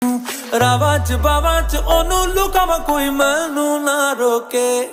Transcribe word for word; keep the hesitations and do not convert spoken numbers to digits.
रावां च बावां च ओनू लुकावां कोई मैनू ना रोके।